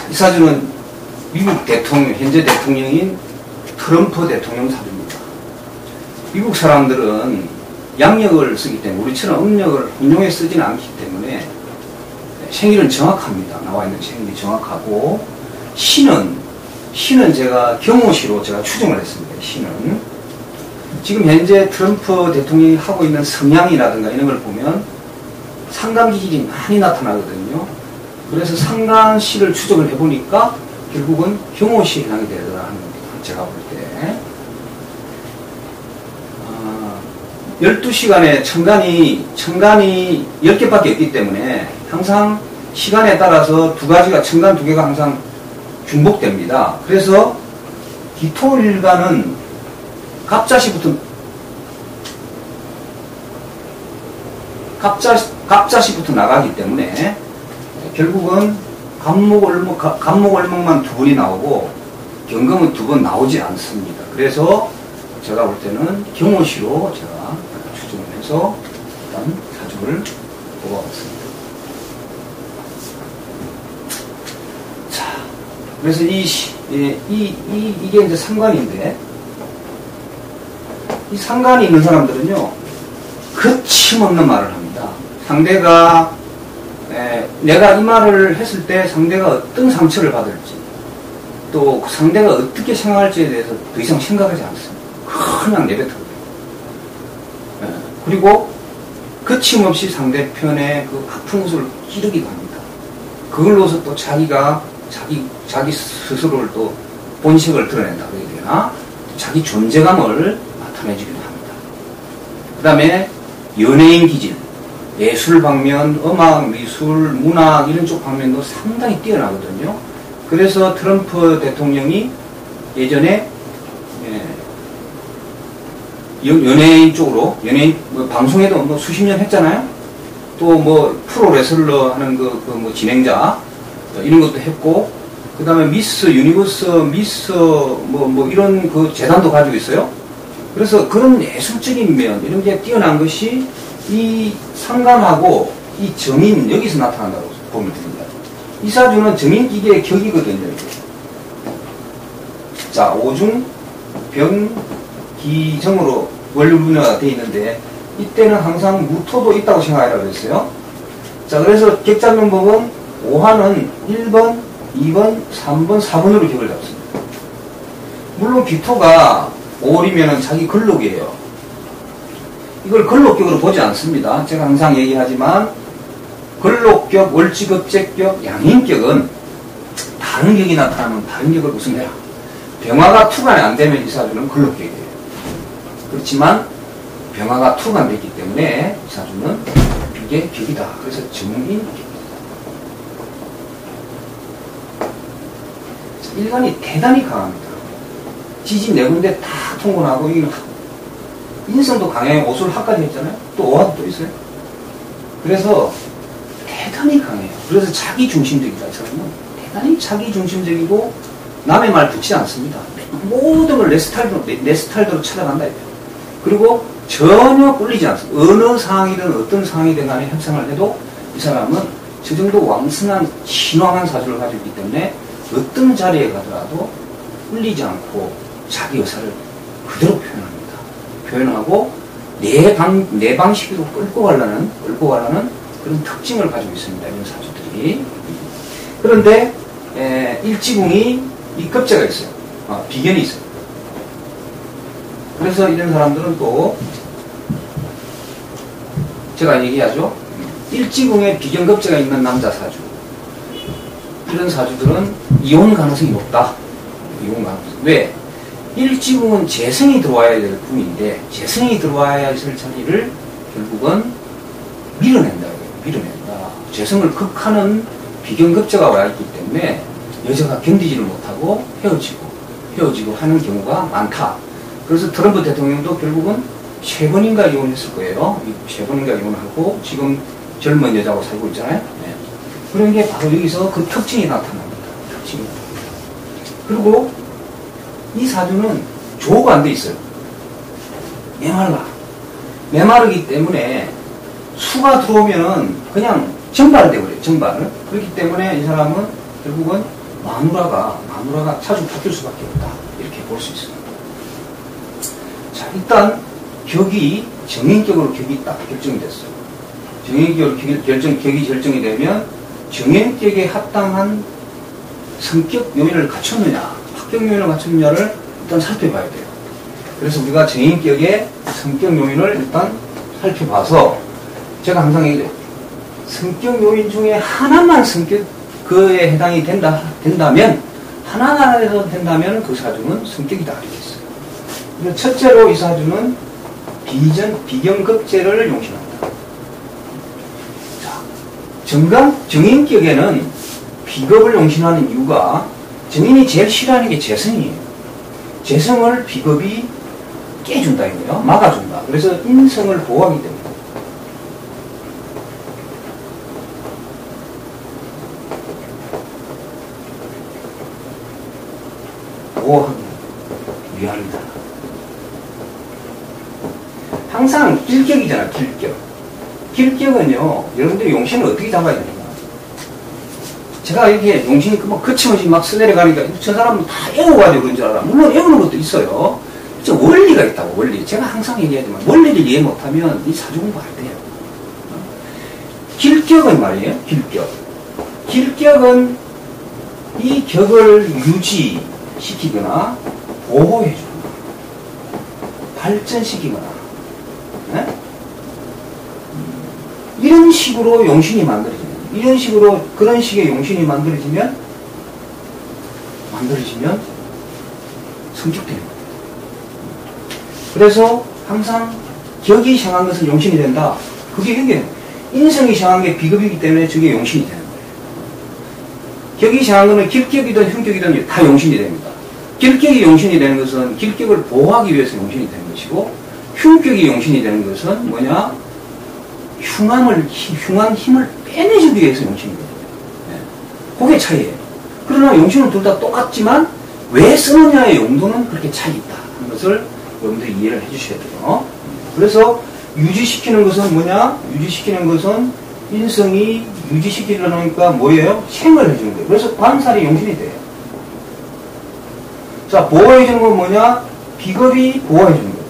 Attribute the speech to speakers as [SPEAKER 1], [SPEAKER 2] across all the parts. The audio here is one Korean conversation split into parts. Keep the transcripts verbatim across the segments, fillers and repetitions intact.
[SPEAKER 1] 이 사주는 미국 대통령, 현재 대통령인 트럼프 대통령 사주입니다. 미국 사람들은 양력을 쓰기 때문에 우리처럼 음력을 인용해 쓰지는 않기 때문에 생일은 정확합니다. 나와 있는 생일이 정확하고, 시는, 시는 제가 경호시로 제가 추정을 했습니다. 시는. 지금 현재 트럼프 대통령이 하고 있는 성향이라든가 이런 걸 보면 상간 기질이 많이 나타나거든요. 그래서 상간시를 추적을 해보니까 결국은 경호시에 해당이 되더라 하는 겁니다. 제가 볼 때. 아, 열두 시간에 천간이, 천간이 열 개밖에 없기 때문에 항상 시간에 따라서 두 가지가, 천간 두 개가 항상 중복됩니다. 그래서 기토일간은 갑자시부터, 갑자, 갑자시부터 나가기 때문에 결국은 갑목월목, 갑목월목만 두 번이 나오고 경금은 두 번 나오지 않습니다. 그래서 제가 볼 때는 경호시로 제가 추정을 해서 일단 사주를 뽑아봤습니다. 자, 그래서 이, 이, 이, 이, 이게 이제 상관인데, 이 상관이 있는 사람들은요, 거침없는 말을 합니다. 상대가, 에, 내가 이 말을 했을 때 상대가 어떤 상처를 받을지, 또 상대가 어떻게 생각할지에 대해서 더 이상 생각하지 않습니다. 그냥 내뱉어요. 그리고 거침없이 상대편의 그 아픈 것을 찌르기도 합니다. 그걸로서 또 자기가 자기 자기 스스로를 또 본색을 드러낸다고 해야 되나? 자기 존재감을 나타내주기도 합니다. 그 다음에 연예인 기질, 예술 방면, 음악, 미술, 문학 이런 쪽 방면도 상당히 뛰어나거든요. 그래서 트럼프 대통령이 예전에 연예인 쪽으로, 연예인, 뭐 방송에도 뭐 수십 년 했잖아요? 또 뭐 프로레슬러 하는 그, 그 뭐 진행자, 이런 것도 했고, 그 다음에 미스 유니버스, 미스 뭐, 뭐 이런 그 재단도 가지고 있어요. 그래서 그런 예술적인 면, 이런 게 뛰어난 것이 이 상관하고 이 정인, 여기서 나타난다고 보면 됩니다. 이 사주는 정인기계의 격이거든요. 자, 오중, 병, 기정으로 원류분야가 되어 있는데, 이때는 항상 무토도 있다고 생각하라고 했어요. 자, 그래서 격 잡는 법은 오화는 일 번, 이 번, 삼 번, 사 번으로 격을 잡습니다. 물론 기토가 오월이면 자기 근록이에요. 이걸 근록격으로 보지 않습니다. 제가 항상 얘기하지만 근록격, 월지급제격, 양인격은 다른 격이 나타나면 다른 격을 무슨 해라. 병화가 투간이 안 되면 이 사주는 근록격이에요. 그렇지만 병화가 투간됐기 때문에 이 사주는 이게 격이다. 그래서 정인격이다. 일간이 대단히 강합니다. 지지 네 군데 다 통곤하고, 인성도 강해요. 오술학까지 했잖아요. 또 오화도 또 있어요. 그래서 대단히 강해요. 그래서 자기 중심적이다. 이 사람은 대단히 자기 중심적이고 남의 말 듣지 않습니다. 모든 걸 내 스타일대로, 내, 내 스타일대로 찾아간다. 그리고 전혀 꿀리지 않습니다. 어느 상황이든 어떤 상황이든 간에 협상을 해도 이 사람은 저 정도 왕성한 신왕한 사주를 가지고 있기 때문에 어떤 자리에 가더라도 꿀리지 않고 자기 의사를 그대로 표현합니다. 표현하고 내 방, 내 방식으로 끌고 가려는, 끌고 가려는 그런 특징을 가지고 있습니다. 이런 사주들이. 그런데, 에, 일지궁이 이 급제가 있어요. 아, 비견이 있어요. 그래서 이런 사람들은 또, 제가 얘기하죠. 일지궁에 비견급제가 있는 남자 사주. 이런 사주들은 이혼 가능성이 높다. 이혼 가능성. 왜? 일지궁은 재성이 들어와야 될 궁인데, 재성이 들어와야 할 자리를 결국은 밀어낸다. 밀어낸다. 재성을 극하는 비견급제가 와 있기 때문에 여자가 견디지를 못하고 헤어지고, 헤어지고 하는 경우가 많다. 그래서 트럼프 대통령도 결국은 세 번인가 이혼했을 거예요. 세 번인가 이혼하고 지금 젊은 여자하고 살고 있잖아요. 네. 그런 게 바로 여기서 그 특징이 나타납니다. 특징이. 그리고 이 사주는 조가 안 돼 있어요. 메말라. 메마르기 때문에 수가 들어오면은 그냥 정발이 되어버려요. 정발을. 그렇기 때문에 이 사람은 결국은 마누라가, 마누라가 자주 바뀔 수밖에 없다. 이렇게 볼 수 있습니다. 자, 일단, 격이, 정인격으로 격이 딱 결정이 됐어요. 정인격으로 격이, 결정, 격이 결정이 되면, 정인격에 합당한 성격 요인을 갖췄느냐, 합격 요인을 갖췄느냐를 일단 살펴봐야 돼요. 그래서 우리가 정인격의 성격 요인을 일단 살펴봐서, 제가 항상 얘기해요. 성격 요인 중에 하나만 성격, 그에 해당이 된다, 된다면, 하나하나에서 된다면 그 사주는 성격이다. 이렇게 했어요. 그래서 첫째로 이 사주는 비전, 비경급제를 용신합니다. 자, 정강, 정인격에는 비겁을 용신하는 이유가 정인이 제일 싫어하는 게 재성이에요. 재성을 비겁이 깨준다 이거예요. 막아준다. 그래서 인성을 보호하기 때문에. 보호하기 위함이다. 항상 길격이잖아, 길격. 길격은요, 여러분들이 용신을 어떻게 잡아야 됩니까? 제가 이렇게 용신이 뭐 거침없이 막 스내려가니까 저 사람은 다 애워가지고 그런 줄 알아. 물론 애우는 것도 있어요. 저 원리가 있다고, 원리. 제가 항상 얘기하지만 원리를 이해 못하면 이 사주 공부 안 돼요. 길격은 말이에요, 길격. 길격은 이 격을 유지시키거나 보호해주거나 발전시키거나 네? 이런 식으로 용신이 만들어지면 이런 식으로 그런 식의 용신이 만들어지면 만들어지면 성격되는 거예요. 그래서 항상 격이 상한 것은 용신이 된다. 그게 이게 인성이 상한 게 비급이기 때문에 저게 용신이 되는 거예요. 격이 상한 것은 길격이든 흉격이든 다 용신이 됩니다. 길격이 용신이 되는 것은 길격을 보호하기 위해서 용신이 되는 것이고, 흉격이 용신이 되는 것은 뭐냐? 흉함을, 흉한 힘을 빼내주기 위해서 용신이 되는 거예요. 네. 그게 차이예요. 그러나 용신은 둘 다 똑같지만 왜 쓰느냐의 용도는 그렇게 차이 있다 하는 것을 여러분들이 이해를 해주셔야 돼요. 그래서 유지시키는 것은 뭐냐? 유지시키는 것은 인성이 유지시키려니까 뭐예요? 생을 해주는 거예요. 그래서 관살이 용신이 돼요. 자, 보호해주는 건 뭐냐? 비겁이 보호해주는 거예요.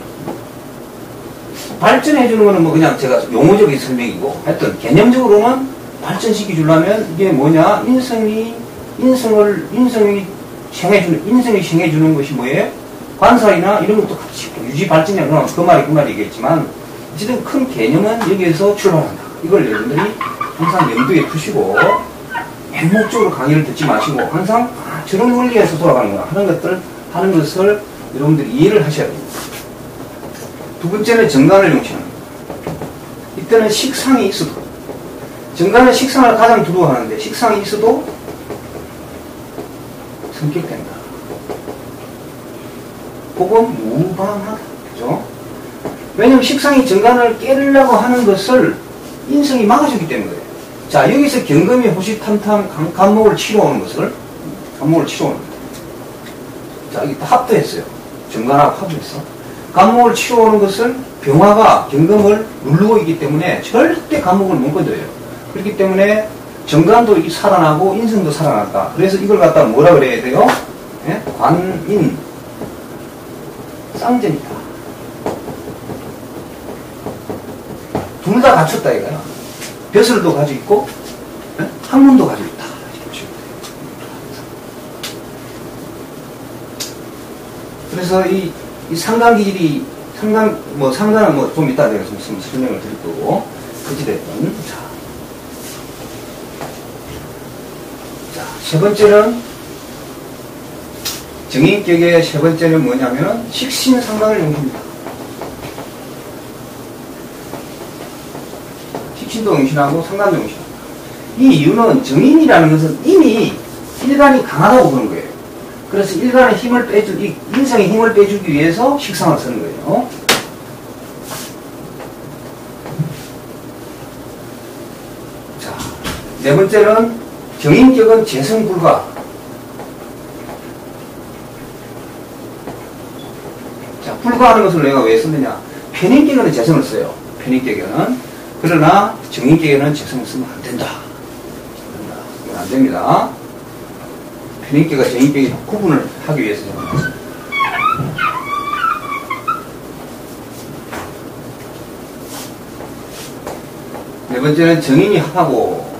[SPEAKER 1] 발전해주는 거는 뭐 그냥 제가 용어적인 설명이고, 하여튼 개념적으로는 발전시키 주려면 이게 뭐냐? 인성이, 인성을, 인성이 생해주는, 인성이 생해주는 것이 뭐예요? 관살이나 이런 것도 같이 유지 발전이나 그럼 그 말이 그 말이 얘기했지만, 어쨌든 큰 개념은 여기에서 출발한다. 이걸 여러분들이 항상 염두에 두시고, 맹목적으로 강의를 듣지 마시고, 항상 아, 저런 원리에서 돌아가는구나 하는 것들, 하는 것을 여러분들이 이해를 하셔야 됩니다. 두 번째는 정관을 용신합니다. 이때는 식상이 있어도, 정관은 식상을 가장 두려워하는데, 식상이 있어도 성격된다. 혹은 무방하다. 그죠? 왜냐면 식상이 정관을 깨려고 하는 것을 인성이 막아주기 때문에. 자, 여기서 경금이 호시탐탐 간목을 치러 오는 것을, 간목을 치러 오는 거예요. 자, 여기 합도했어요. 정관하고 합도했어. 간목을 치러 오는 것을 병화가 경금을 누르고 있기 때문에 절대 간목을 못 건드려요. 그렇기 때문에 정관도 살아나고 인성도 살아났다. 그래서 이걸 갖다 뭐라 그래야 돼요? 예? 관인 쌍전이다. 둘 다 갖췄다 이거야. 벼슬도 가지고 있고 예? 학문도 가지고 있다. 그래서 이, 이 상관기질이 상관 뭐 상관은 뭐 좀 이따 내가 좀 설명을 드릴 거고 그지됐든 자. 자, 세 번째는 정인격의 세 번째는 뭐냐면은 식신상관을 용신합니다. 식신도 용신하고 상관도 용신합니다. 이 이유는 정인이라는 것은 이미 일간이 강하다고 보는 거예요. 그래서 일간의 힘을 빼주, 이 인성의 힘을 빼주기 위해서 식상을 쓰는 거예요. 자, 네 번째는 정인격은 재성불가. 자, 불가하는 것을 내가 왜 쓰느냐? 편인격에는 재성을 써요. 편인격에는. 그러나 정인격에는 재성을 쓰면 안 된다. 이건 안 됩니다. 편인격과 정인격이 구분을 하기 위해서 정했습니다. 네 번째는 정인이 합하고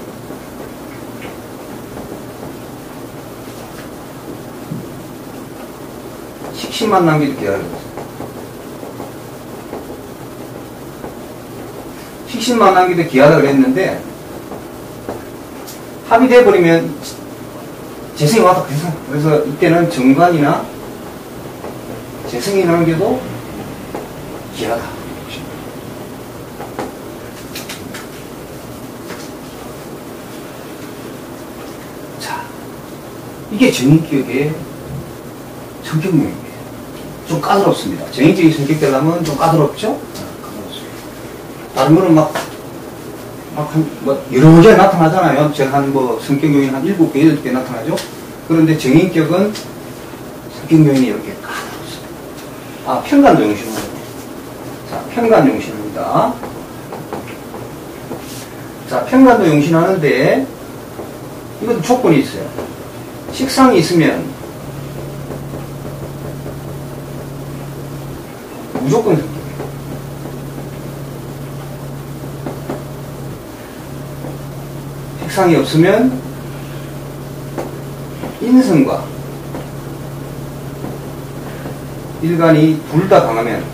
[SPEAKER 1] 식신만 남기도 계약을 했습니다. 식신만 남기도 기하락을 했는데 합의돼 버리면 재성이 왔다 그래서 그래서 이때는 정관이나 재성이 남겨도 기하다. 자, 이게 정인격의 성격명이에요. 좀 까다롭습니다. 정인격이 성격되려면 좀 까다롭죠? 다른 거는 막, 막, 한, 뭐, 여러 개 나타나잖아요. 제가 한, 뭐, 성격 요인 한 일곱 개, 여덟 개 나타나죠. 그런데 정인격은 성격 요인이 이렇게 까다롭습니다. 아, 편간 용신은. 자, 편간 용신입니다. 자, 편간도 용신하는데, 이것도 조건이 있어요. 식상이 있으면, 무조건 성격. 식상이 없으면 인성과 일간이 둘 다 강하면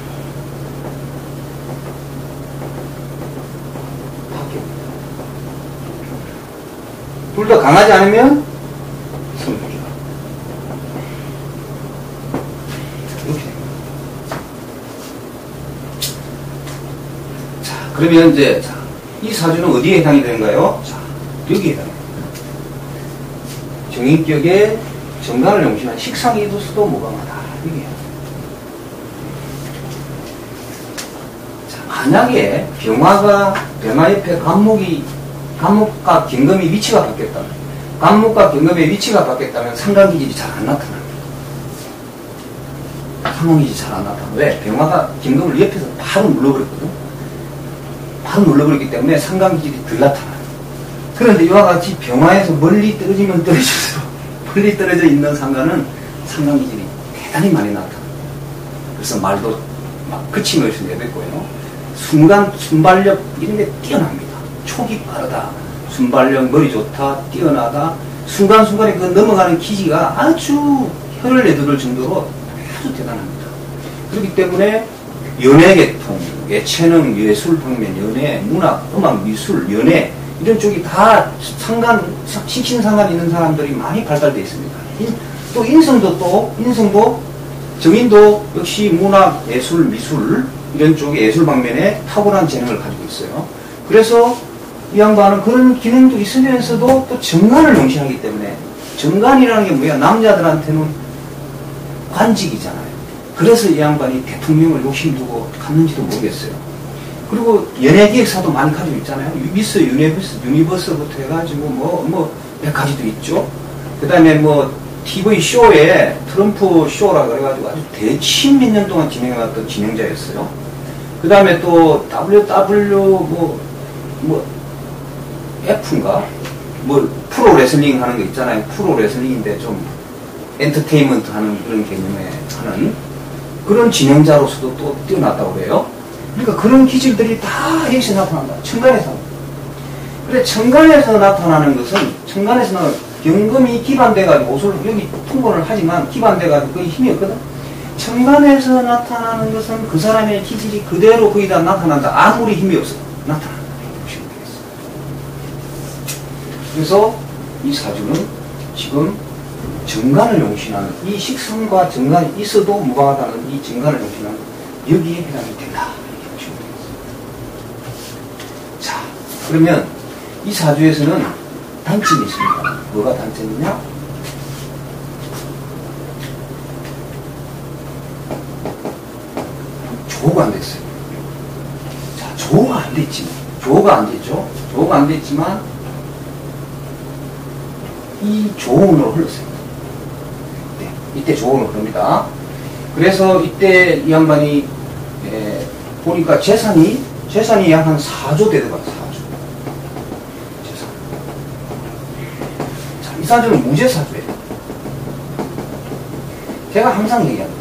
[SPEAKER 1] 합격입니다. 둘 다 강하지 않으면 성격이다. 이렇게 됩니다. 자, 그러면 이제 자, 이 사주는 어디에 해당이 되는가요? 자, 여기에 해당합니다. 정인격에 정관을 용신한 식상이 이도수도 무방하다. 이게. 자, 만약에 병화가, 병화 옆에 간목이, 간목과 경금이 위치가 바뀌었다면, 간목과 경금의 위치가 바뀌었다면 상관기질이 잘 안 나타납니다. 상관기질이 잘 안 나타나. 왜? 병화가 경금을 옆에서 바로 눌러버렸거든. 바로 눌러버렸기 때문에 상관기질이 덜 나타나요. 그런데 이와 같이 병화에서 멀리 떨어지면 떨어질수록 멀리 떨어져 있는 상관은 상관기질이 대단히 많이 나타납니다. 그래서 말도 막 그침없이 내뱉고요. 순간 순발력 이런 게 뛰어납니다. 촉이 빠르다. 순발력 머리 좋다. 뛰어나다. 순간순간에 그 넘어가는 기지가 아주 혀를 내두를 정도로 아주 대단합니다. 그렇기 때문에 연예계통, 예체능, 예술 방면, 연예, 문학, 음악, 미술, 연예 이런 쪽이 다 상관, 식신상관 있는 사람들이 많이 발달되어 있습니다. 또 인성도 또, 인성도, 정인도 역시 문학, 예술, 미술, 이런 쪽의 예술 방면에 탁월한 재능을 가지고 있어요. 그래서 이 양반은 그런 기능도 있으면서도 또 정관을 용신하기 때문에, 정관이라는 게 뭐야? 남자들한테는 관직이잖아요. 그래서 이 양반이 대통령을 욕심두고 갔는지도 모르겠어요. 그리고 연예기획사도 많이 가지고 있잖아요. 미스 유니버스, 유니버스부터 해가지고 뭐, 뭐, 몇 가지도 있죠. 그 다음에 뭐, 티비 쇼에 트럼프 쇼라 그래가지고 아주 대십몇 년 동안 진행해왔던 진행자였어요. 그 다음에 또 더블유 더블유 뭐, 뭐, F인가? 뭐, 프로 레슬링 하는 거 있잖아요. 프로 레슬링인데 좀 엔터테인먼트 하는 그런 개념에 하는 그런 진행자로서도 또 뛰어났다고 그래요. 그러니까 그런 기질들이 다 여기서 나타난다. 천간에서. 그래, 천간에서 나타나는 것은, 천간에서는 경금이 기반돼가지고 옷을 여기 통보를 하지만 기반돼가지고 거의 힘이 없거든. 천간에서 나타나는 것은 그 사람의 기질이 그대로 거의 다 나타난다. 아무리 힘이 없어. 나타난다. 보시면 되겠습니다. 그래서 이 사주는 지금 정관을 용신하는, 이 식성과 정관이 있어도 무방하다는 이 정관을 용신하는 여기에 해당이 된다. 자, 그러면 이 사주에서는 단점이 있습니다. 뭐가 단점이냐? 조호가 안 됐어요. 자, 조호가 안 됐지만, 조호가 안 됐죠? 조호가 안 됐지만, 이 조혼으로 흘렀어요. 네, 이때 조혼으로 흐릅니다. 그래서 이때 이 양반이, 에, 보니까 재산이, 재산이 약 한 사조 되더라고요, 사조. 재산. 자, 이 사주는 무죄사주예요. 내가 항상 얘기합니다.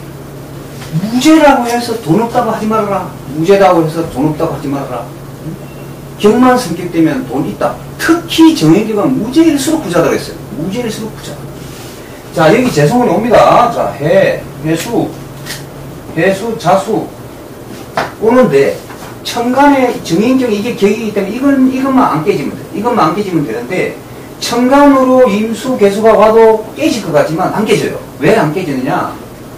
[SPEAKER 1] 무죄라고 해서 돈 없다고 하지 말아라. 무죄라고 해서 돈 없다고 하지 말아라. 경만 성격되면 돈 있다. 특히 정액기가 무죄일수록 부자라고 했어요. 무죄일수록 부자. 자, 여기 재성운이 옵니다. 자, 해, 해수, 해수, 자수 오는데 천간의 정인경 이게 격이기 때문에 이건, 이것만 안 깨지면 돼. 이것만 안 깨지면 되는데 천간으로 임수, 개수가 와도 깨질 것 같지만 안 깨져요. 왜 안 깨지느냐?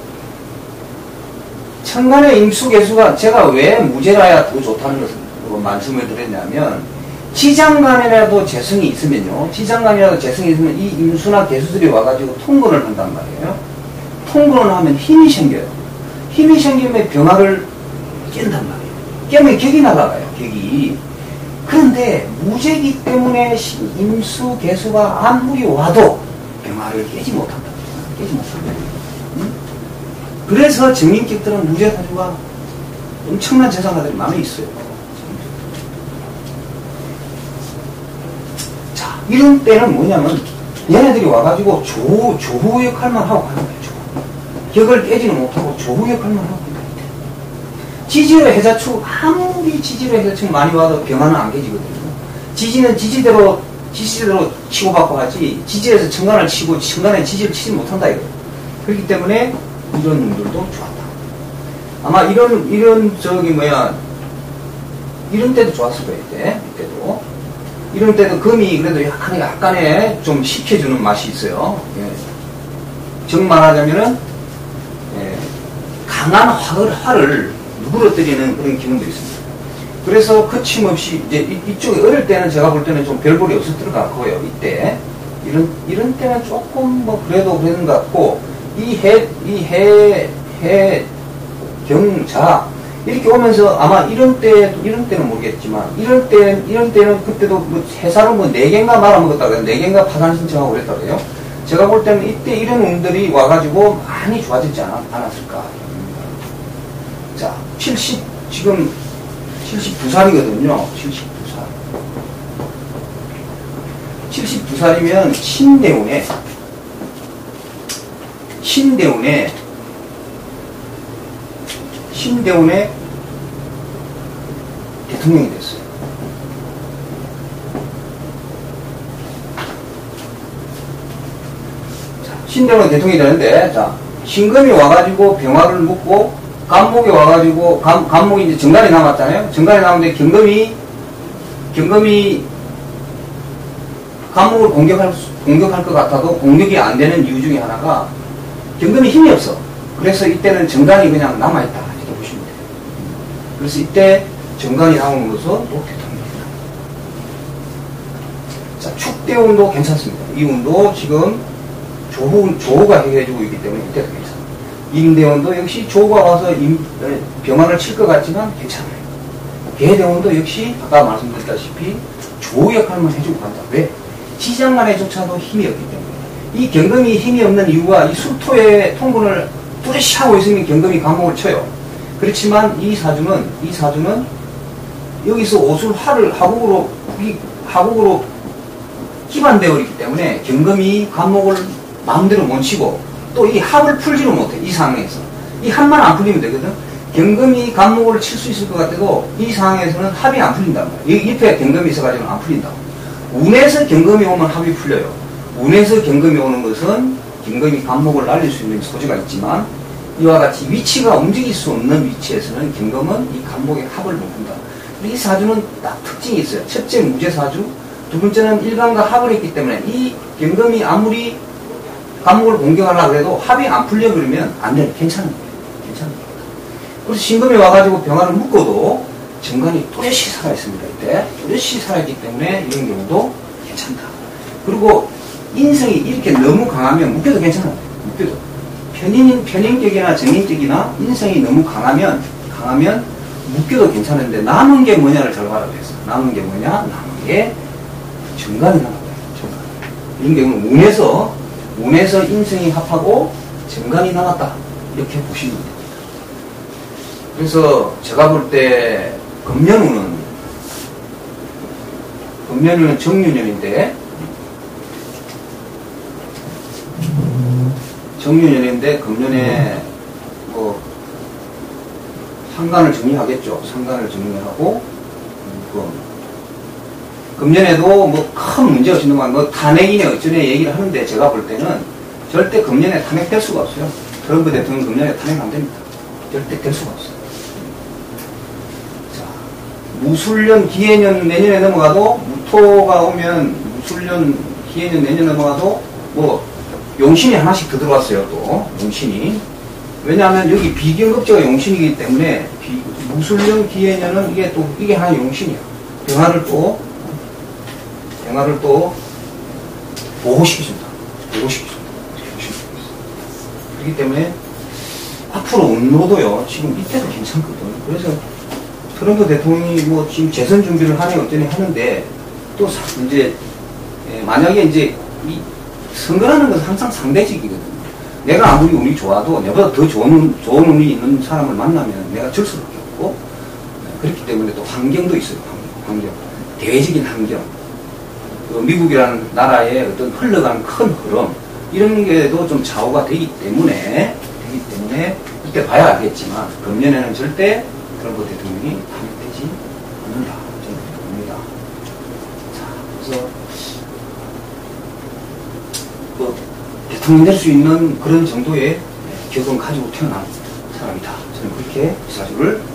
[SPEAKER 1] 천간의 임수, 개수가 제가 왜 무죄라야 더 좋다는 것을 말씀을 드렸냐면 지장간이라도 재성이 있으면요. 지장간이라도 재성이 있으면 이 임수나 개수들이 와가지고 통근을 한단 말이에요. 통근을 하면 힘이 생겨요. 힘이 생기면 병화를 깬단 말이에요. 깨면 격이 날아가요. 격이. 그런데 무죄기 때문에 임수, 개수가 아무리 와도 병화를 깨지 못한다. 깨지 못한다. 응? 그래서 정인격들은 무죄사주가 엄청난 재산가들이 많이 있어요. 자, 이런 때는 뭐냐면 얘네들이 와가지고 조, 조후 역할만 하고 가는 거예요. 격을 깨지는 못하고 조후 역할만 하고 가는 거예요. 지지로 해자축, 아무리 지지로 해자축 많이 와도 병화는 안 깨지거든요. 지지는 지지대로 지지대로 치고받고 하지 지지에서 천간을 치고 천간에 지지를 치지 못한다 이거예요. 그렇기 때문에 이런 놈들도 좋았다. 아마 이런 이런 저기 뭐야 이런 때도 좋았을 거예요. 이때 이때도 이런 때도 금이 그래도 약간 약간의 좀 식혀주는 맛이 있어요. 예. 정말하자면은 예. 강한 화를 화를 누그러뜨리는 그런 기능도 있습니다. 그래서 거침없이 이제 이, 이쪽에 어릴 때는 제가 볼 때는 좀 별볼이 없었던 것 같고요. 이때 이런 이런 때는 조금 뭐 그래도 그런 것 같고 이 해 이 해 해 경자 이렇게 오면서 아마 이런 때 이런 때는 모르겠지만 이런 때 이런 때는 그때도 뭐 회사로 뭐 네 개인가 말아먹었다 그래요. 네 개인가 파산 신청하고 그랬다 그래요. 제가 볼 때는 이때 이런 운들이 와가지고 많이 좋아지지 않았, 않았을까. 자, 칠십 지금 칠십두 살이거든요. 칠십두 살. 칠십두 살이면 신대운에 신대운에 신대운에 대통령이 됐어요. 자, 신대운에 대통령이 되는데, 자, 신금이 와가지고 병화를 묶고, 간목이 와가지고, 간, 간목이 이제 정간이 남았잖아요? 정간이 남았는데, 경금이, 경금이, 간목을 공격할, 공격할 것 같아도 공격이 안 되는 이유 중에 하나가, 경금이 힘이 없어. 그래서 이때는 정간이 그냥 남아있다. 이렇게 보시면 돼요. 그래서 이때 정간이 나옴으로써 또 대통령입니다. 자, 축대운도 괜찮습니다. 이 운도 지금 조후, 조후가 해결해주고 있기 때문에 이때도 괜찮아요. 임대운도 역시 조후가 와서 임, 병화를 칠 것 같지만 괜찮아요. 개대운도 역시 아까 말씀드렸다시피 조후 역할만 해주고 간다. 왜? 지장간에조차도 힘이 없기 때문에. 이 경금이 힘이 없는 이유가 이 수토의 통분을 뚜렷이 하고 있으면 경금이 간목을 쳐요. 그렇지만 이 사주는 이 사주는 여기서 오술화를 하국으로 하국으로 기반되어 있기 때문에 경금이 간목을 마음대로 못 치고 또 이 합을 풀지를 못해. 이 상황에서 이 합만 안 풀리면 되거든. 경금이 간목을 칠 수 있을 것 같아도 이 상황에서는 합이 안 풀린단 말이야. 옆에 경금이 있어가지고는 안 풀린다고. 운에서 경금이 오면 합이 풀려요. 운에서 경금이 오는 것은 경금이 간목을 날릴 수 있는 소지가 있지만 이와 같이 위치가 움직일 수 없는 위치에서는 경금은 이 간목의 합을 못 푼다. 이 사주는 딱 특징이 있어요. 첫째 무죄사주, 두 번째는 일간과 합을 했기 때문에 이 경금이 아무리 간목을 공격하려고 해도 합이 안 풀려 그러면 안 돼. 괜찮은 거예요. 괜찮은 거예요. 그래서 신금이 와가지고 병화를 묶어도 정관이 또렷이 살아있습니다. 이때 또렷이 살아있기 때문에 이런 경우도 괜찮다. 그리고 인성이 이렇게 너무 강하면 묶여도 괜찮아요. 묶여도. 편인, 편인격이나 정인격이나 인성이 너무 강하면, 강하면 묶여도 괜찮은데 남은 게 뭐냐를 잘 봐라 그랬어. 남은 게 뭐냐? 남은 게 정관이 남은 거예요. 정관. 이런 경우는 운에서, 운에서 인성이 합하고 정관이 남았다. 이렇게 보시면 됩니다. 그래서 제가 볼 때 금년운은, 금년운은 정유년인데, 정유년인데 금년에 뭐 상관을 정리하겠죠. 상관을 정리하고 그 금년에도 뭐 큰 문제 없이 넘어간 뭐 탄핵이네 어쩌네 얘기를 하는데 제가 볼 때는 절대 금년에 탄핵될 수가 없어요. 트럼프 대통령 금년에 탄핵 안 됩니다. 절대 될 수가 없어요. 자, 무술년 기해년 내년에 넘어가도 무토가 오면 무술년 기해년 내년 넘어가도 뭐 용신이 하나씩 더 들어왔어요. 또 용신이 왜냐하면 여기 비경급제가 용신이기 때문에 비, 무술년 기해년은 이게 또 이게 하나 용신이야. 병화를 또 병화를 또 보호시켜준다. 보호시켜준다. 그렇기 때문에 앞으로 운로도요. 지금 이때도 괜찮거든. 그래서 트럼프 대통령이 뭐 지금 재선 준비를 하네 어쩌네 하는데 또 이제 예, 만약에 이제 이 선거라는 것은 항상 상대적이거든요. 내가 아무리 운이 좋아도 내보다 더 좋은, 좋은 운이 있는 사람을 만나면 내가 질 수밖에 없고 그렇기 때문에 또 환경도 있어요. 환경. 대외적인 환경. 그 미국이라는 나라의 어떤 흘러가는 큰 흐름 이런 게도 좀 좌우가 되기 때문에 되기 때문에 이때 봐야 알겠지만 금년에는 절대 트럼프 대통령이 탄핵되지 않는다. 저는 봅니다. 자, 그래서 뭐 대통령 될 수 있는 그런 정도의 격은 가지고 태어난 사람이다. 저는 그렇게 사주를